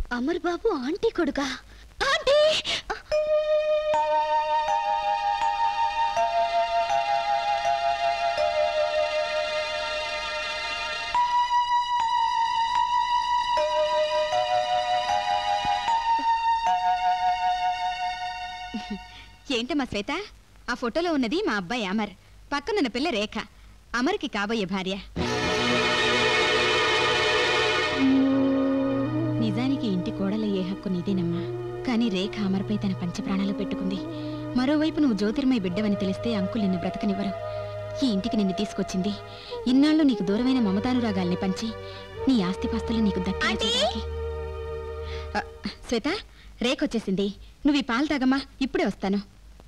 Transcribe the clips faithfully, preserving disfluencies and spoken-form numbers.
Amar Babu aunty కొడుకా? Aunty ఏంటమ్మా శ్వేత, ఆ ఫోటోలో ఉన్నది మా అబ్బాయి అమర్, పక్కనున్న పిల్ల రేఖ, అమర్కి కాబోయే భార్య. నిజానికి ఇంటి కోడలయ్యే హక్కు నీదేనమ్మా, కానీ రేఖ అమర్పై తన పంచప్రాణాలు పెట్టుకుంది. మరోవైపు నువ్వు జ్యోతిర్మయ బిడ్డవని తెలిస్తే అంకుల్ నిన్ను బ్రతకనివ్వరు. ఈ ఇంటికి నిన్ను తీసుకొచ్చింది ఇన్నాళ్ళు నీకు దూరమైన మమతానురాగాల్ని పంచి నీ ఆస్తిపాస్తులు నీకు దక్కి. శ్వేత, రేఖ వచ్చేసింది, నువ్వు ఈ పాలు తాగమ్మా, ఇప్పుడే వస్తాను.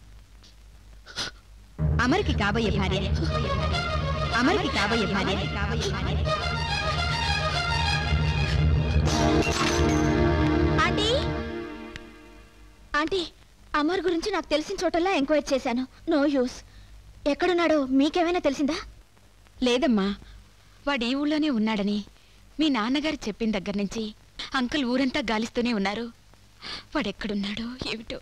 అమర్కి కాబోయే భార్య, అమర్కి కాబోయే భార్య. ఆంటీ ఆంటీ అమర్ గురించి నాకు తెలిసిన చోటల్లా ఎంక్వైరీ చేశాను. No use. ఎక్కడున్నాడో మీకేమైనా తెలిసిందా? లేదమ్మా, వాడు ఈ ఊళ్ళోనే ఉన్నాడని మీ నాన్నగారు చెప్పిన దగ్గర నుంచి అంకుల్ ఊరంతా గాలిస్తూనే ఉన్నారు. వాడెక్కడున్నాడో ఏమిటో.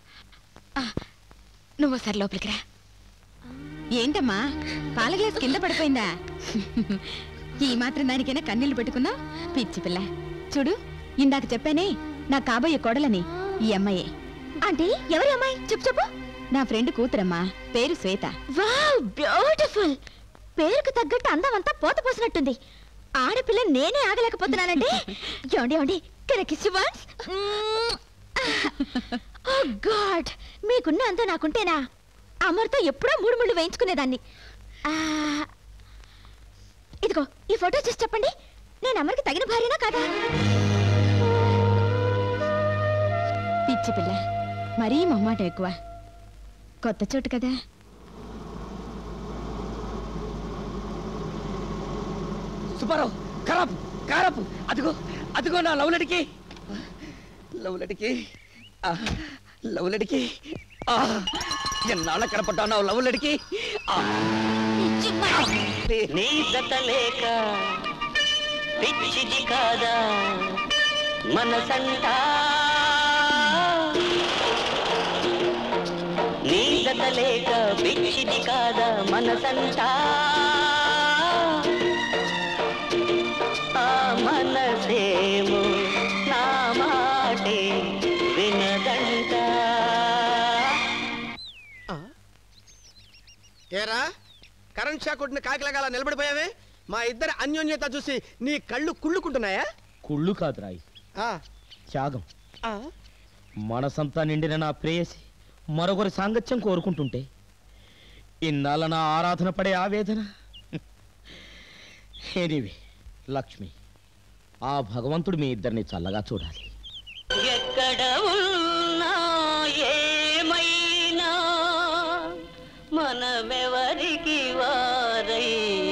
నువ్వు సరి లోపలికి రా. ఏంటమ్మా, పాల గ్లాస్ కింద పడిపోయిందా? ఈ మాత్రం దానికైనా కన్నీళ్లు పెట్టుకున్నా? పిచ్చి పిల్ల. చూడు, ఇందాక చెప్పానే నా కాబోయే కోడలని, ఈ అమ్మాయే. ఆంటీ ఎవరి అమ్మాయి? చెప్పు చెప్పు. నా ఫ్రెండ్ కూతురమ్మా, పేరు శ్వేత. Wow, beautiful. పేరుకు తగ్గట్టు అందం అంతా పోత పోసినట్టుంది. ఆడపిల్ల నేనే ఆగలేకపోతున్నానండి. ఏమండి ఏమండి కిస్ వన్స్. ఓ గాడ్, మీకున్న అంతా నాకుంటేనా? అమర్తో ఎప్పుడో మూడు ముళ్ళు వేయించుకునేదాన్ని. ఇదిగో ఈ ఫోటో చూసి చెప్పండి, నేను అమర్కి తగిన భార్యనా కాదా? పిచ్చి పిల్ల, మరీ మొహమాట ఎక్కువ. కొత్త చోటు కదా. సుబ్బారావు, ఖరాబ్ ఖరాబ్. అదిగో అదిగో నా లవ్ లడికి, లవ్ లడికి, లవ్ లడికి. ఎన్నాళ్ళ కనపడ్డా లవ్ లడికి. నీ జత లేక పిచ్చిది కాదా మనసంటా, నీ జత లేక పిచ్చిది కాదా మనసంటా, ఆ మనసేమో నా మాటే వినదంట. ఏరా, కరెంట్ షాక్ కొట్టిన కాకిలాగా నిలబడిపోయావే? మా ఇద్దరి అన్యోన్యత చూసి నీ కళ్ళు కుళ్ళుకుంటున్నాయా? కుళ్ళు కాదు రాయి, త్యాగం. మనసంతా నిండిన నా ప్రేయసి మరొకరి సాంగత్యం కోరుకుంటుంటే ఇన్నాళ్ళ నా ఆరాధన పడే ఆవేదన. ఎనీవే లక్ష్మి, ఆ భగవంతుడు మీ ఇద్దరిని చల్లగా చూడాలి. ఎక్కడ ఉన్నా ఏమైనా మనమెవరికి వారై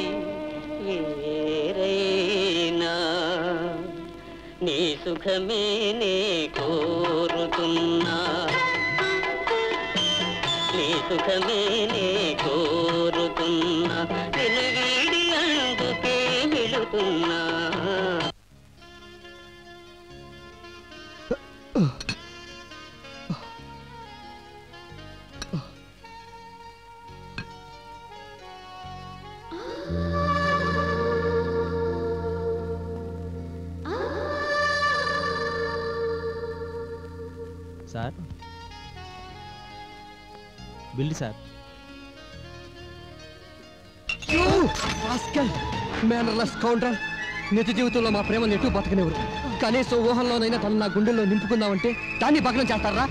వేరైనా, నీ సుఖమే నే కోరుతున్నా, నీ సుఖమే నే కోరుతున్నా, నిన్ను వీడి అందుకే వెళుతున్నా. Sir, bill sir. నిజ జీవితంలో మా ప్రేమ నెట్టు బతకనివ్వరు. కనీసం ఊహల్లోనైనా తను నా గుండెల్లో నింపుకుందామంటే దాన్ని భగ్నం చేస్తారా?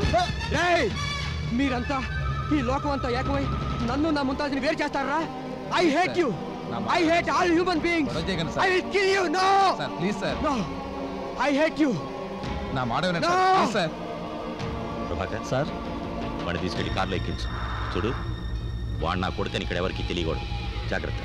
మీరంతా ఈ లోకం అంతా ఏకమై నన్ను నా ముంతాజ్ని వేరు చేస్తారా? I hate you. I hate all human beings. I will kill you. No sir, please sir. No, I hate you. నా మాట వినండి sir, please sir. Prabhakar sir, వాడిని తీసుకెళ్లి కార్లో ఎక్కించు. చూడు, వాడు నా కొడుకని ఇక్కడ ఎవరికి తెలియకూడదు. జాగ్రత్త.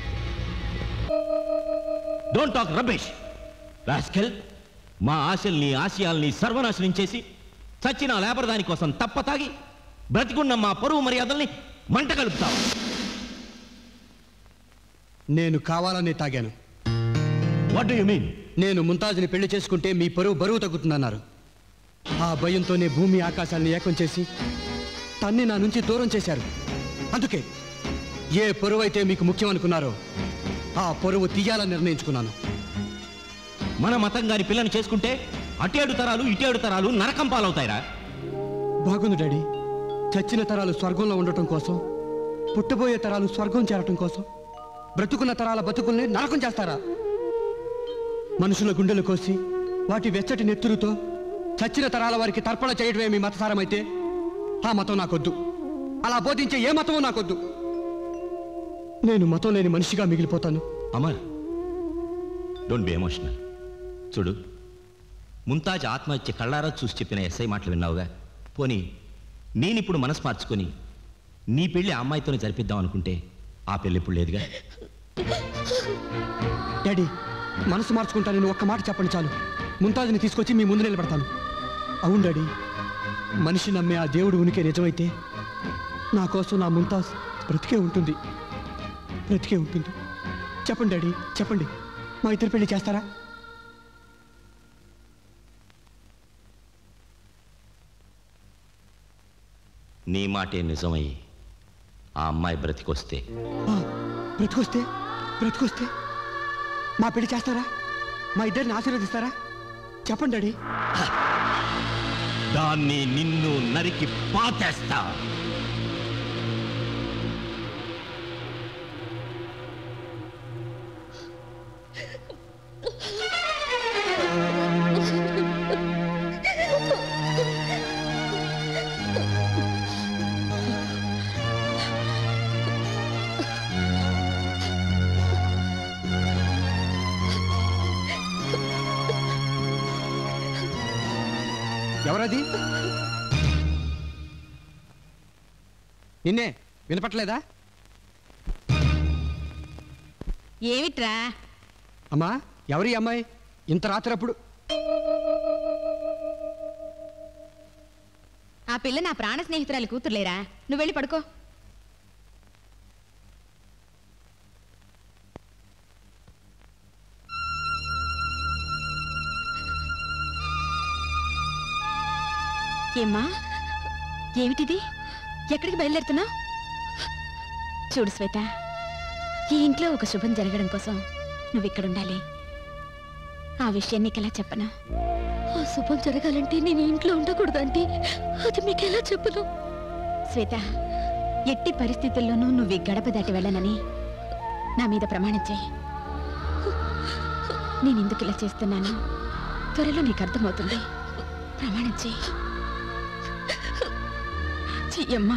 Don't talk rubbish rascal. మా ఆశల్ని ఆశయాల్ని సర్వనాశనం చేసి చచ్చిన లేబర్ దాని కోసం తప్ప తాగి బ్రతికున్న మా పరువు మర్యాదల్ని మంట కలుపుతావు. నేను కావాలని తాగాను. What do you mean? నేను ముంతాజ్ని పెళ్లి చేసుకుంటే మీ పరువు బరువు తగ్గుతుందన్నారు. ఆ భయంతోనే భూమి ఆకాశాన్ని ఏకం చేసి తన్ని నా నుంచి దూరం చేశారు. అందుకే ఏ పరువు అయితే మీకు ముఖ్యం అనుకున్నారో ఆ పరువు తీయాలని నిర్ణయించుకున్నాను. మన మతం గారి పిల్లని చేసుకుంటే అటేడు తరాలు ఇటేడు తరాలు నరకం పాలవుతాయిరా. బాగుంది డాడీ. చచ్చిన తరాలు స్వర్గంలో ఉండటం కోసం, పుట్టబోయే తరాలు స్వర్గం చేరటం కోసం బ్రతుకున్న తరాల బతుకుల్ని నరకం చేస్తారా? మనుషుల గుండెలు కోసి వాటి వెచ్చటి నెత్తురుతో చచ్చిన తరాల వారికి తర్పణ చేయడమే మీ మతసారమైతే ఆ మతం నాకొద్దు. అలా బోధించే ఏ మతమూ నాకొద్దు. నేను మతం లేని మనిషిగా మిగిలిపోతాను. Amar, don't be emotional. చూడు, ముంతాజ్ ఆత్మహత్య కళ్ళారా చూసి చెప్పిన ఎస్ఐ మాటలు విన్నావుగా. పోనీ నేనిప్పుడు మనసు మార్చుకొని నీ పెళ్లి ఆ అమ్మాయితోనే జరిపిద్దాం అనుకుంటే ఆ పెళ్లి ఇప్పుడు లేదుగా. డాడీ, మనసు మార్చుకుంటానని ఒక్క మాట చెప్పండి చాలు. ముంతాజ్ని తీసుకొచ్చి మీ ముందు నిలబడతాను. అవును డాడీ, మనిషి నమ్మే ఆ దేవుడు ఉనికి నిజమైతే నా కోసం నా ముంతాజ్ బ్రతికే ఉంటుంది, బ్రతికే ఉంటుంది. చెప్పండి డాడీ, చెప్పండి. మా ఇద్దరు పెళ్లి చేస్తారా? నీ మాటే నిజమై ఆ అమ్మాయి బ్రతికొస్తే ఆ, బ్రతికొస్తే బ్రతికొస్తే మా పెళ్లి చేస్తారా? మా ఇద్దరిని ఆశీర్వదిస్తారా? చెప్పండి డాడీ. దాన్ని నిన్ను నరికి పాతేస్తా. ఎవరది? నిన్నే వినపట్లేదా? ఏమిట్రా? అమ్మా, ఎవరి అమ్మాయి ఇంత రాత్రప్పుడు? ఆ పిల్ల నా ప్రాణ స్నేహితురాలి కూతురులేరా. నువ్వు వెళ్ళి పడుకో. ఏమ్మా, ఏమిటిది? ఎక్కడికి బయలుదేరుతున్నా? చూడు శ్వేత, ఈ ఇంట్లో ఒక శుభం జరగడం కోసం నువ్వు ఇక్కడ ఉండాలి. ఆ విషయం నీకెలా చెప్పనా? ఆ శుభం జరగాలంటే నేను ఇంట్లో ఉండకూడదంటే అది మీకు ఎలా చెప్పను? శ్వేత, ఎట్టి పరిస్థితుల్లోనూ నువ్వు ఈ గడప దాటి వెళ్ళనని నా మీద ప్రమాణం చేయి. నేను ఎందుకు ఇలా చేస్తున్నాను త్వరలో నీకు అర్థమవుతుంది. ప్రమాణం చేయి. చెయ్యమ్మా.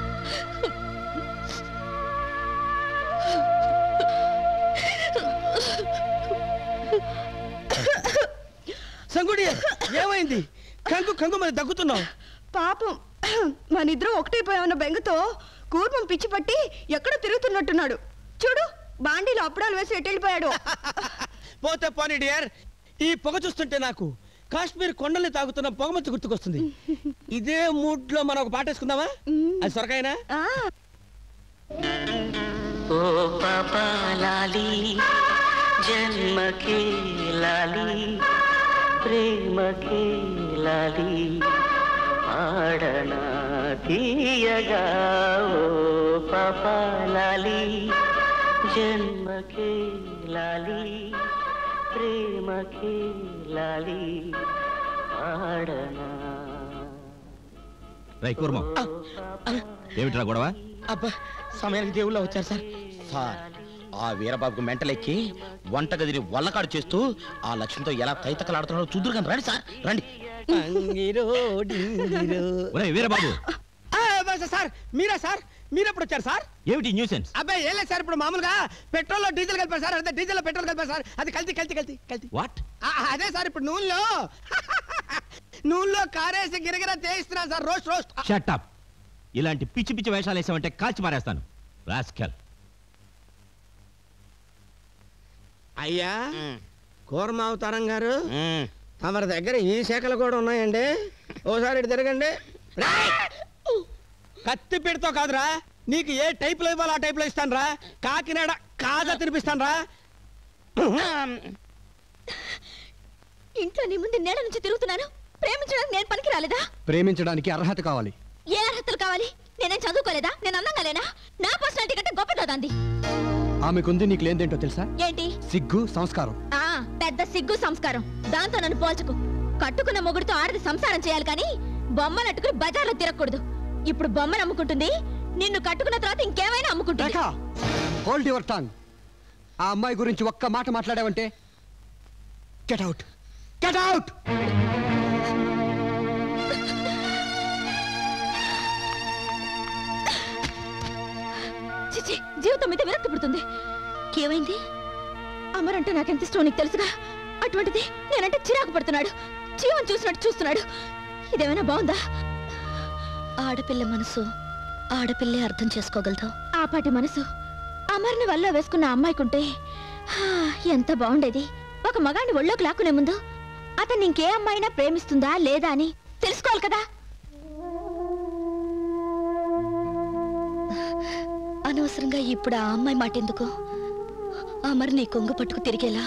సంగుడి, ఏమైంది? కంగు కంగు మరి దగ్గుతున్నావు. పాపం మనిద్దరం ఒకటైపోయామన్న బెంగతో కూర్మం పిచ్చి పట్టి ఎక్కడ తిరుగుతున్నట్టున్నాడు. చూడు, బాండీలో అప్పుడాలు వేసి ఎట్టెళ్ళిపోయాడు. పోతే పోనీ డియర్, ఈ పొగ చూస్తుంటే నాకు కాశ్మీర్ కొండల్ని తాగుతున్న పొగమచ్చ గుర్తుకొస్తుంది. ఇదే మూడ్ లో మనం ఒక పాట వేసుకుందామా? అది సొరకాయనా? ఓ పాపా లాలి జన్మ కే లాలి ప్రేమ కే లాలి ఆడనా తీయగా ఓ పాపా లాలి జన్మ కే లాలి ప్రేమ కే లాలి ఆడనా. రై కూర్మం, ఏమిట్రా గొడవ? అబ్బా, సమయానికి దేవుళ్ళ వచ్చారు సార్. సార్, ఆ వీరబాబుకు మెంటలెక్కి వంటగదిని వల్లకాడు చేస్తూ ఆ లక్ష్యంతో ఎలా తైతకలాడుతున్నాడో చూద్దరు కానీ రండి సార్, రండి. ఒరేయ్ వీరబాబు. సార్ మీరా సార్? మీరెప్పుడు వచ్చారు సార్? ఏమిటి న్యూసెన్స్? అబ్బాయి ఏం లేదు సార్, ఇప్పుడు మామూలుగా పెట్రోల్ లో డీజిల్ కలిపారు సార్. అదే డీజిల్ లో పెట్రోల్ కలిపారు సార్. అది కల్తీ కల్తీ కల్తీ కల్తీ. వాట్? అదే సార్, ఇప్పుడు నూనెలో నూనెలో కారేసి గిరగిర చేయిస్తున్నారు sir. Roast roast. Shut up. ఇలాంటి పిచ్చి పిచ్చి వేషాలు వేసామంటే కాల్చి పారేస్తాను. రాస్కెల్. అయ్యా కూర్మ అవతారం గారు, తమరి దగ్గర ఈ శాఖలు కూడా ఉన్నాయండి. ఓసారి ఇటు తిరగండి. కత్తి పెడితో కాదురా, నీకు ఏ టైప్ లో ఇవ్వాలో ఆ టైప్ లో ఇస్తాను రా. కాకినాడ కాజా తినిపిస్తాను రా. ఇంట్లో నీ ముందు నేల నుంచి తిరుగుతున్నాను. ప్రేమించడానికి నేను పనికి రాలేదా? ప్రేమించడానికి అర్హత కావాలి. ఏ అర్హతలు కావాలి? నేనేం చదువుకోలేదా? నేను అందంగా లేనా? నా పర్సనాలిటీ కంటే గొప్పదా దాంది? ఆమెకుంది, నీకు లేదేంటో తెలుసా? ఏంటి? సిగ్గు, సంస్కారం. ఆ పెద్ద సిగ్గు సంస్కారం. దాంతో నన్ను పోల్చకు. కట్టుకున్న మొగుడుతో ఆడది సంసారం చేయాలి కానీ బొమ్మనట్టుకుని బజార్లో తిరగకూడదు. ఇప్పుడు బొమ్మను అమ్ముకుంటుంది, నిన్ను కట్టుకున్న తర్వాత ఇంకేమైనా అమ్ముకుంటుంది. Hold your tongue. ఆ అమ్మాయి గురించి ఒక్క మాట మాట్లాడావంటే గెట్ అవుట్, గెట్ అవుట్. చిచి, జీవితం మీద విరక్తి పుడుతుంది. ఏమైంది? అమరంటే నాకెంత ఇష్టం నీకు తెలుసుగా. అటువంటిది నేనంటే చిరాకు పడుతున్నాడు. జీవం చూసినట్టు చూస్తున్నాడు. ఇదేమైనా బాగుందా? ఆడపిల్ల మనసు ఆడపిల్లే అర్థం చేసుకోగలదు. ఆ పాటి మనసు అమర్ని వల్ల వేసుకున్న అమ్మాయికుంటే ఎంత బాగుండేది. ఒక మగాన్ని ఒళ్ళోకి లాక్కునే ముందు అతన్ని ఇంకే అమ్మాయినా ప్రేమిస్తుందా లేదా అని తెలుసుకోవాలి కదా. అనవసరంగా ఇప్పుడు ఆ అమ్మాయి మాట ఎందుకు? అమర్ నీ కొంగు పట్టుకు తిరిగేలా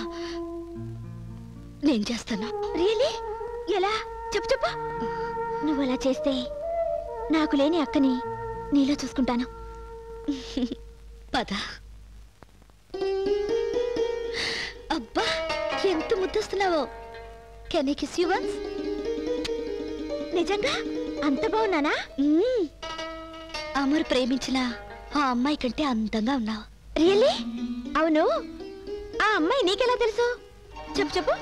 నేను చేస్తాను. రియలీ? ఎలా? చెప్పు చెప్పు. నువ్వు అలా చేస్తే నాకు లేని అక్కని నీలో చూసుకుంటాను. పద. అబ్బా ఎంత ముద్దొస్తున్నావో. Can I kiss you once? నిజంగా అంత బాగున్నానా? అమర్ ప్రేమించిన ఆ అమ్మాయి కంటే అందంగా ఉన్నావు. రియలీ? అవును, ఆ అమ్మాయి నీకెలా తెలుసు? చెప్పు చెప్పు.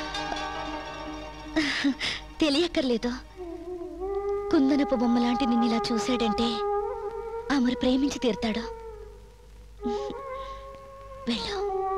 తెలియక్కర్లేదు. కుందనపు బొమ్మ లాంటి నిన్ను ఇలా చూశాడంటే అమర్ ప్రేమించి తీరుతాడు. వెళ్ళు.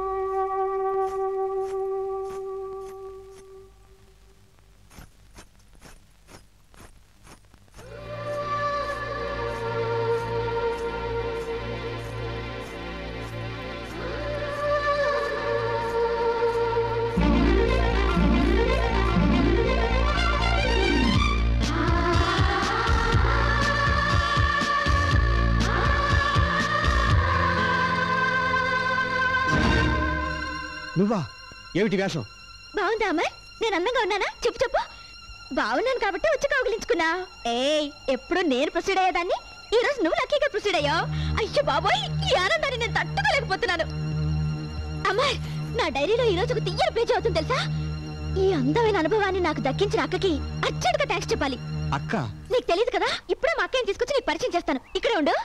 నువ్వా? ఏమిటి వేషం? బాగుందా అమర్? నేను అందంగా ఉన్నానా? చెప్పు చెప్పు. బాగున్నాను కాబట్టి వచ్చి కౌగిలించుకున్నా. ఏ ఎప్పుడు నేను ప్రొసీడ్ అయ్యేదాన్ని, ఈ రోజు నువ్వు లక్కీగా ప్రొసీడ్ అయ్యా. అయ్యో బాబోయ్, ఈ ఆనందాన్ని నేను తట్టుకోలేకపోతున్నాను. అమర్, నా డైరీలో ఈ రోజు ఒక తీయని పేజీ అవుతుంది తెలుసా? ఈ అందమైన అనుభవాన్ని నాకు దక్కించిన అక్కకి అచ్చడిగా థ్యాంక్స్ చెప్పాలి. అక్క? నీకు తెలియదు కదా, ఇప్పుడే మా అక్కని తీసుకొచ్చి నీకు పరిచయం చేస్తాను. ఇక్కడే ఉండు.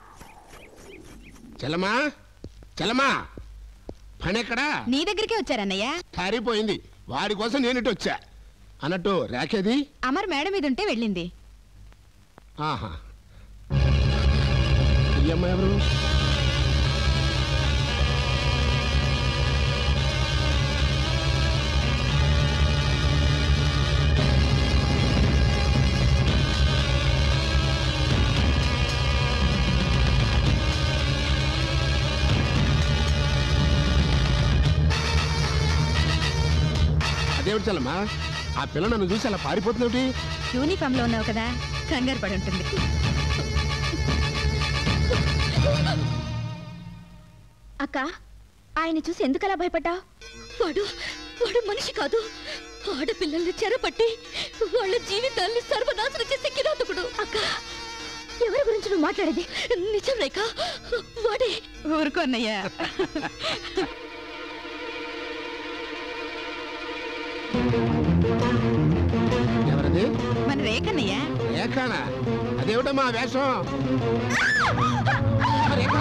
చలమా చలమా, పని ఎక్కడా? నీ దగ్గరికే వచ్చారన్నయ్య. పారిపోయింది, వాడి కోసం నేను ఇటు వచ్చా. అన్నట్టు రేఖేది? అమర్ మేడ మీద ఉంటే వెళ్ళింది. ఆహా, ఈ అమ్మాయి ఎవరు? అదేమిటి చలమా, ఆ పిల్ల నన్ను చూసి అలా పారిపోతుంది? యూనిఫామ్ లో ఉన్నావు కదా, కంగారు పడి ఉంటుంది. అక్క, ఆయన చూసి ఎందుకలా భయపడ్డా? వాడు వాడు మనిషి కాదు, ఆడపిల్లల్ని చెరపట్టి వాళ్ళ జీవితాల్ని సర్వనాశనం చేసే కిరాతకుడు. అక్క, ఎవరి గురించి నువ్వు మాట్లాడేది? నిజం రేఖ, వాడే. ఊరుకో అన్నయ్య. ఎవరది? మన రేఖన్నయ్య. రేఖనా? అదేమిటమ్మా వేషం? రేఖ,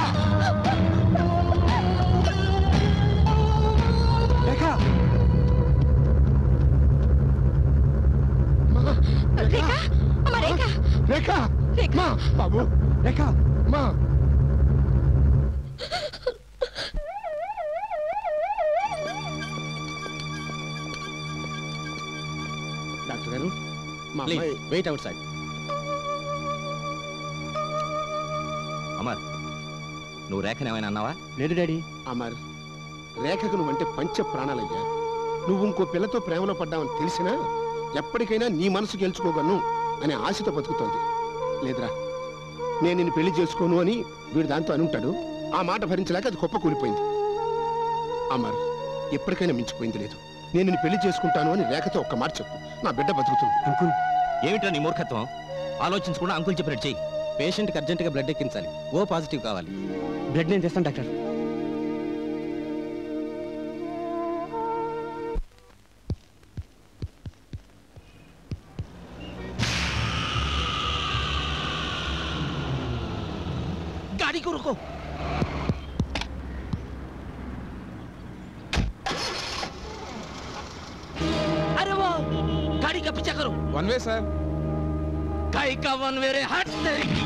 రేఖ, రేఖ, అమ్మ రేఖ, రేఖ, రేఖ. మా బాబు, రేఖ, మా డాక్టర్ గారు, మా అమ్మాయి. Wait out side. అమర్, నువ్వు రేఖని ఏమైనా అన్నావా? లేదు డాడీ. అమర్, రేఖకు నువ్వంటే పంచ ప్రాణాలయ్యా. నువ్వు ఇంకో పిల్లతో ప్రేమలో పడ్డావని తెలిసినా ఎప్పటికైనా నీ మనసు గెలుచుకోగలను అనే ఆశతో బతుకుతోంది. లేదురా, నేను నిన్ను పెళ్లి చేసుకోను అని వీడు దాంతో అనుంటాడు. ఆ మాట భరించలేక అది గొప్ప కూలిపోయింది. అమర్, ఎప్పటికైనా మించిపోయింది లేదు. నేను నిన్ను పెళ్లి చేసుకుంటాను అని రేఖతో ఒక్క మాట చెప్పు, నా బిడ్డ బతుకుతుంది. అంకుల్, ఏమిటా నీ మూర్ఖత్వం? ఆలోచించకుండా అంకుల్ చెప్పినట్టు చెయ్యి. పేషెంట్కి అర్జెంటుగా బ్లడ్ ఎక్కించాలి. ఓ పాజిటివ్ కావాలి. బ్లడ్ నేను తెస్తాను డాక్టర్. गाड़ी को रुको। अरे वो गाड़ी का पीछा करो। One way sir. गाड़ी का वन वे रे, हट तेरी की।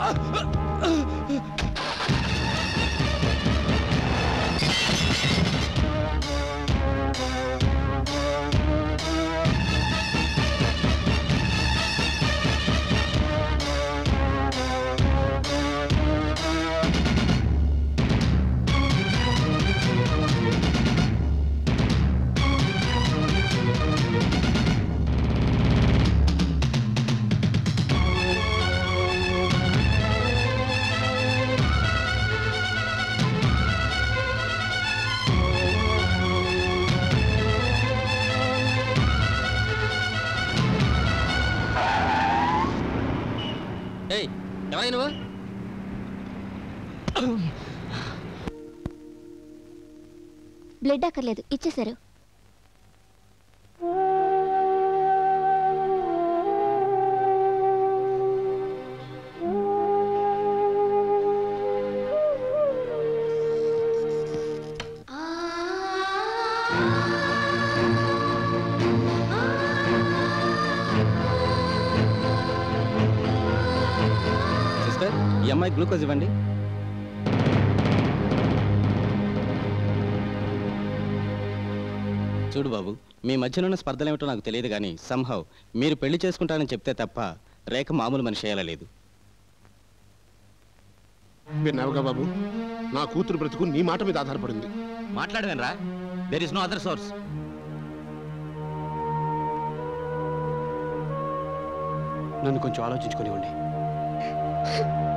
బ్లడ్ అక్కర్లేదు, ఇచ్చేశారు. సిస్టర్, ఈ అమ్మాయి గ్లూకోజ్ ఇవ్వండి. చూడు బాబు, మీ మధ్యనున్న స్పర్ధలేమిటో నాకు తెలియదు కానీ సంహవ్ మీరు పెళ్లి చేసుకుంటానని చెప్తే తప్ప రేఖ మామూలు మనిషి అయ్యేలా విన్నావుగా బాబు, నా కూతురు బ్రతుకు నీ మాట మీద ఆధారపడింది. మాట్లాడవేనరా? There is no other source. నన్ను కొంచెం ఆలోచించుకోనివ్వండి.